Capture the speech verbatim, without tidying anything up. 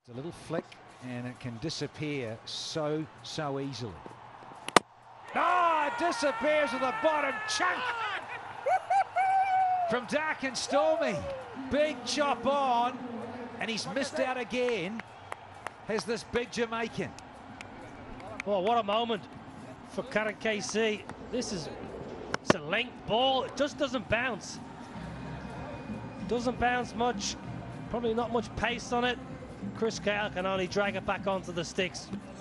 It's a little flick and it can disappear so, so easily. Oh, it disappears with the bottom chunk from Dark and Stormy. Big chop on, and he's missed out again. Has this big Jamaican. Oh, what a moment for Karan K C. This is it's a length ball. It just doesn't bounce. Doesn't bounce much. Probably not much pace on it. Chris Gayle can only drag it back onto the sticks.